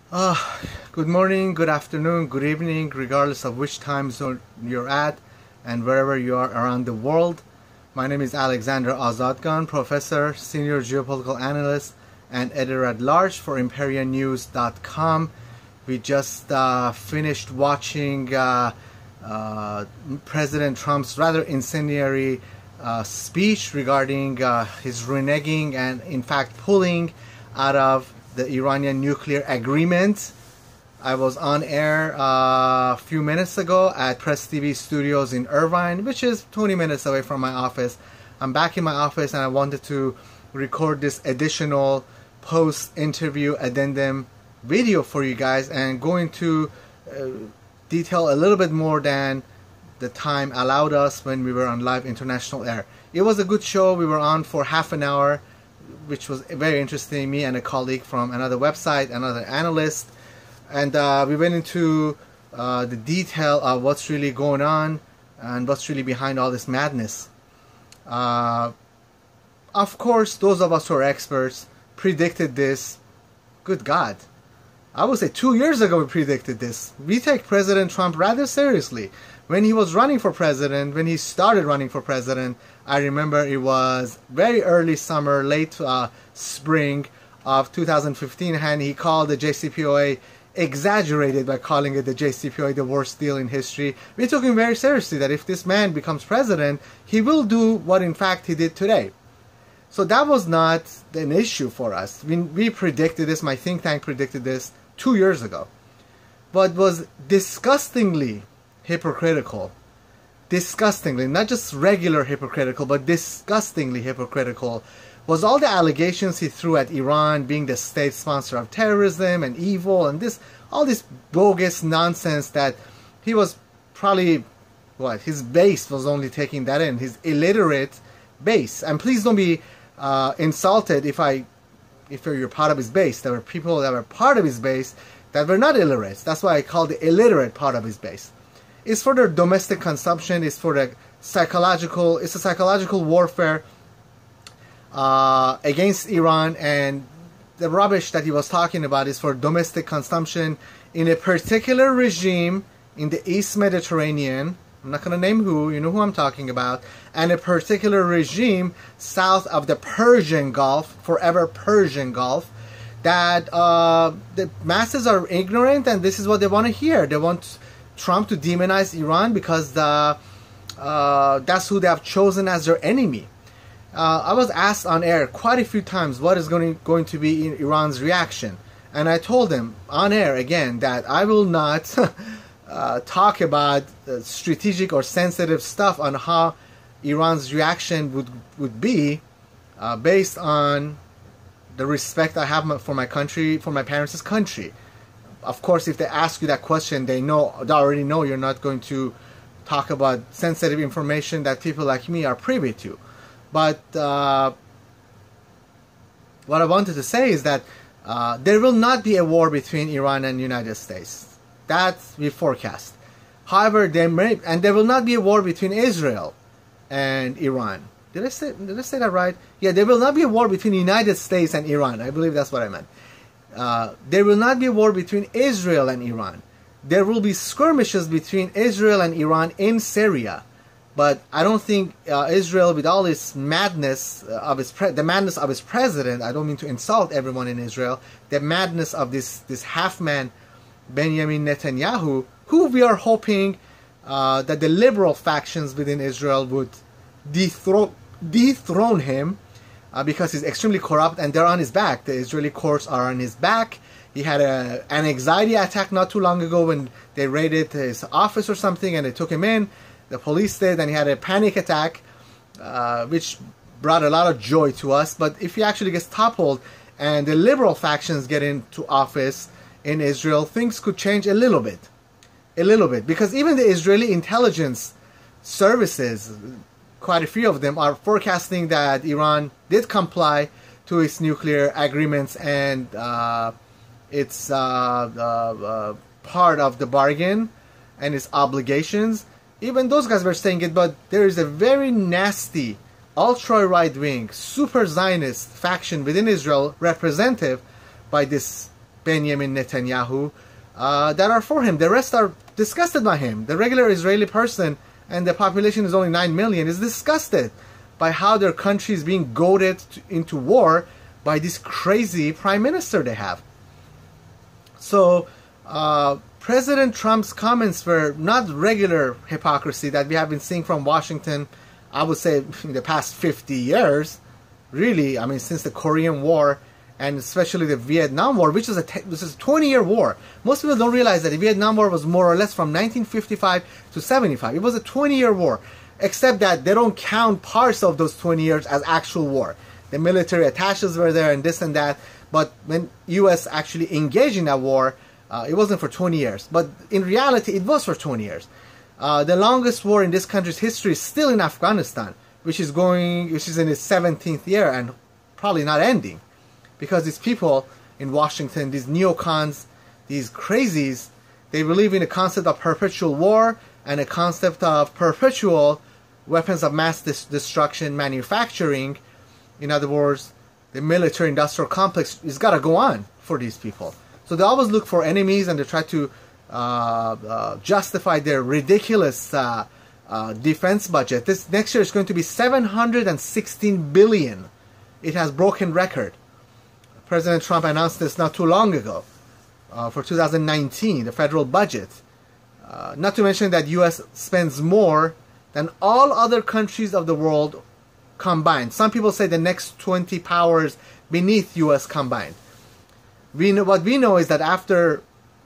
Uh, Good morning, good afternoon, good evening, regardless of which time zone you're at and wherever you are around the world. My name is Alexander Azadgan, Professor, Senior Geopolitical Analyst, and Editor-at-Large for ImperiaNews.com. We just finished watching President Trump's rather incendiary speech regarding his reneging and, in fact, pulling out of the Iranian nuclear agreement. I was on air a few minutes ago at Press TV Studios in Irvine, which is 20 minutes away from my office. I'm back in my office and I wanted to record this additional post-interview addendum video for you guys and go into detail a little bit more than the time allowed us when we were on live international air. It was a good show. We were on for half an hour, which was very interesting. Me and a colleague from another website, another analyst, and we went into the detail of what's really going on and what's really behind all this madness. Of course, those of us who are experts predicted this. Good God. I would say 2 years ago we predicted this. We take President Trump rather seriously. When he was running for president, when he started running for president, I remember it was very early summer, late spring of 2015, and he called the JCPOA, exaggerated by calling it the JCPOA the worst deal in history. We took him very seriously, that if this man becomes president, he will do what in fact he did today. So that was not an issue for us. We predicted this, my think tank predicted this 2 years ago. What was disgustingly hypocritical, disgustingly, not just regular hypocritical, but disgustingly hypocritical, was all the allegations he threw at Iran being the state sponsor of terrorism and evil and all this bogus nonsense that he was probably, his base was only taking that in, his illiterate base. And please don't be insulted if you're part of his base. There were people that were part of his base that were not illiterate. That's why I call the illiterate part of his base. It's for their domestic consumption. It's for the psychological. It's a psychological warfare against Iran, and the rubbish that he was talking about is for domestic consumption in a particular regime in the East Mediterranean. I'm not going to name who. You know who I'm talking about. And a particular regime south of the Persian Gulf, forever Persian Gulf, that the masses are ignorant, and this is what they want to hear. They want Trump to demonize Iran because that's who they have chosen as their enemy. I was asked on air quite a few times what is going to be Iran's reaction, and I told them on air again that I will not talk about strategic or sensitive stuff on how Iran's reaction would be based on the respect I have for my country, for my parents' country. Of course, if they ask you that question, they already know you're not going to talk about sensitive information that people like me are privy to. But what I wanted to say is that there will not be a war between Iran and the United States. That we forecast. However, there will not be a war between Israel and Iran. Did I say that right? Yeah, there will not be a war between the United States and Iran. I believe that's what I meant. There will not be a war between Israel and Iran. There will be skirmishes between Israel and Iran in Syria. But I don't think Israel, with all its madness the madness of its president, I don't mean to insult everyone in Israel, the madness of this half-man Benjamin Netanyahu, who we are hoping that the liberal factions within Israel would dethrone him because he's extremely corrupt and they're on his back. The Israeli courts are on his back. He had an anxiety attack not too long ago when they raided his office or something and they took him in. The police did, and he had a panic attack, which brought a lot of joy to us. But if he actually gets toppled and the liberal factions get into office in Israel, things could change a little bit. Because even the Israeli intelligence services, quite a few of them, are forecasting that Iran did comply to its nuclear agreements and it's part of the bargain and its obligations. Even those guys were saying it, but there is a very nasty, ultra-right-wing, super Zionist faction within Israel, represented by this Benjamin Netanyahu that are for him. The rest are disgusted by him. The regular Israeli person, and the population is only 9 million, is disgusted by how their country is being goaded into war by this crazy prime minister they have. So President Trump's comments were not regular hypocrisy that we have been seeing from Washington, I would say, in the past 50 years. Really, I mean, since the Korean War, and especially the Vietnam War, which is a 20-year war. Most people don't realize that the Vietnam War was more or less from 1955 to 75. It was a 20-year war, except that they don't count parts of those 20 years as actual war. The military attaches were there and this and that, but when U.S. actually engaged in that war, it wasn't for 20 years. But in reality, it was for 20 years. The longest war in this country's history is still in Afghanistan, which is in its 17th year and probably not ending. Because these people in Washington, these neocons, these crazies, they believe in the concept of perpetual war and a concept of perpetual weapons of mass destruction manufacturing. In other words, the military-industrial complex has got to go on for these people. So they always look for enemies, and they try to justify their ridiculous defense budget. This next year is going to be $716 billion. It has broken record. President Trump announced this not too long ago for 2019, the federal budget. Not to mention that U.S. spends more than all other countries of the world combined. Some people say the next 20 powers beneath U.S. combined. What we know is that after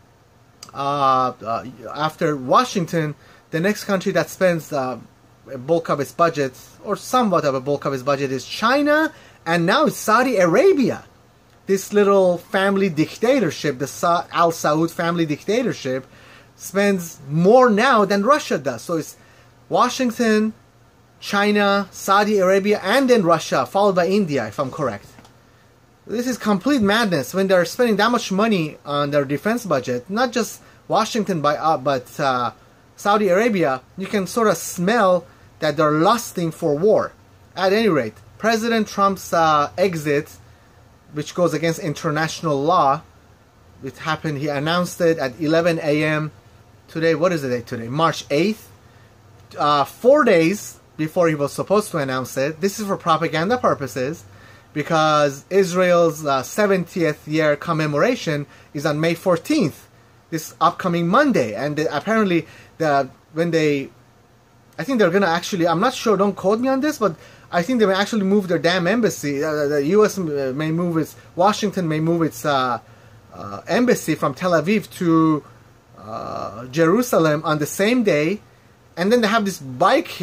Washington, the next country that spends a bulk of its budget, or somewhat of a bulk of its budget, is China, and now it's Saudi Arabia. This little family dictatorship, the Al Saud family dictatorship, spends more now than Russia does. So it's Washington, China, Saudi Arabia, and then Russia, followed by India, if I'm correct. This is complete madness when they're spending that much money on their defense budget. Not just Washington, but Saudi Arabia. You can sort of smell that they're lusting for war. At any rate, President Trump's exit, which goes against international law, it happened, he announced it at 11 a.m. today. What is the date today? March 8th. 4 days before he was supposed to announce it. This is for propaganda purposes, because Israel's 70th year commemoration is on May 14th, this upcoming Monday. And apparently, I think they're going to actually, I'm not sure, don't quote me on this, but I think they may actually move their damn embassy. The U.S. may move Washington may move its embassy from Tel Aviv to Jerusalem on the same day. And then they have this bike,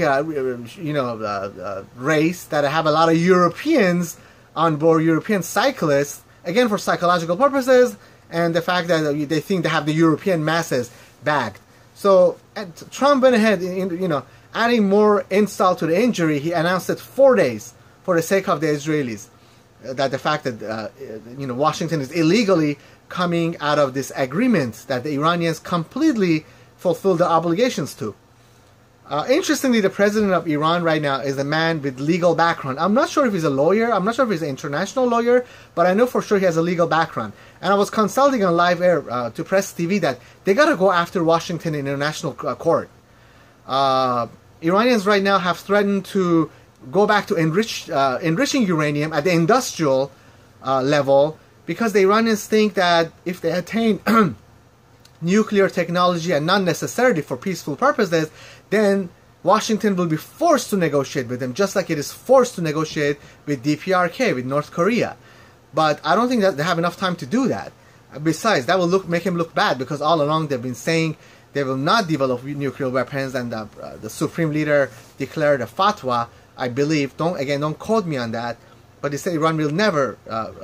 race that have a lot of Europeans on board, European cyclists, again for psychological purposes, and the fact that they think they have the European masses bagged. So Trump went ahead, adding more insult to the injury. He announced it 4 days for the sake of the Israelis. That the fact that Washington is illegally coming out of this agreement that the Iranians completely fulfilled their obligations to. Interestingly, the president of Iran right now is a man with legal background. I'm not sure if he's a lawyer. I'm not sure if he's an international lawyer, but I know for sure he has a legal background. And I was consulting on live air to Press TV that they got to go after Washington International Court. Iranians right now have threatened to go back to enriching uranium at the industrial level, because the Iranians think that if they attain nuclear technology, and not necessarily for peaceful purposes, then Washington will be forced to negotiate with them, just like it is forced to negotiate with DPRK, with North Korea. But I don't think that they have enough time to do that. Besides, that will make him look bad, because all along they've been saying they will not develop nuclear weapons, and the Supreme Leader declared a fatwa, I believe, don't quote me on that, but he said Iran will never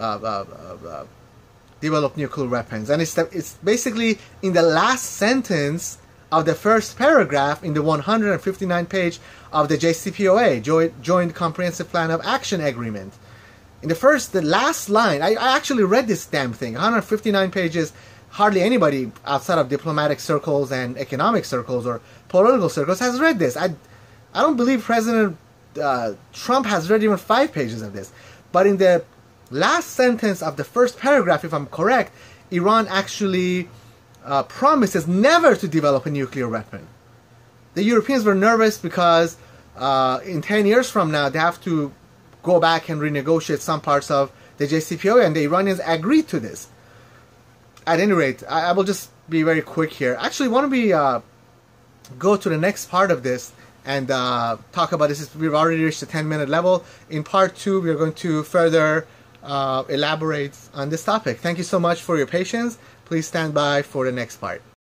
develop nuclear weapons. And it's basically in the last sentence of the first paragraph in the 159 page of the JCPOA, Joint Comprehensive Plan of Action Agreement. In the last line, I actually read this damn thing, 159 pages. Hardly anybody outside of diplomatic circles and economic circles or political circles has read this. I don't believe President Trump has read even 5 pages of this. But in the last sentence of the first paragraph, if I'm correct, Iran actually promises never to develop a nuclear weapon. The Europeans were nervous because in 10 years from now they have to go back and renegotiate some parts of the JCPOA, and the Iranians agreed to this. At any rate, I will just be very quick here. Actually, why don't we go to the next part of this and talk about this. We've already reached the 10-minute level. In part 2, we're going to further elaborate on this topic. Thank you so much for your patience. Please stand by for the next part.